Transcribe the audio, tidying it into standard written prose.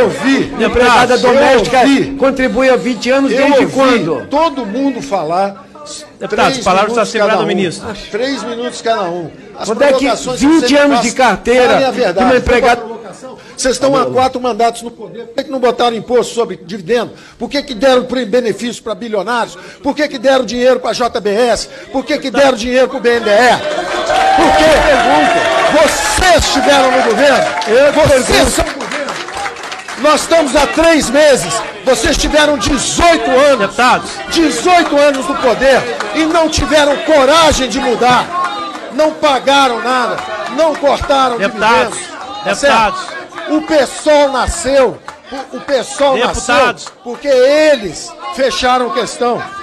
ouvi. Empregada doméstica contribui há 20 anos, desde quando? Todo mundo falar. Deputados, a palavra está segurada ao ministro. 3 minutos cada um. Quando é que 20 anos de carteira de uma empregada... Vocês estão há 4 mandatos no poder. Por que não botaram imposto sobre dividendo? Por que deram benefício para bilionários? Por que deram dinheiro para a JBS? Por que deram dinheiro para o BNDE? Por quê? Vocês estiveram no governo. Vocês são o governo. Nós estamos há 3 meses. Vocês tiveram 18 anos. Deputados. 18 anos no poder e não tiveram coragem de mudar. Não pagaram nada. Não cortaram dividendos. Deputados. O PSOL nasceu. O PSOL nasceu porque eles fecharam questão.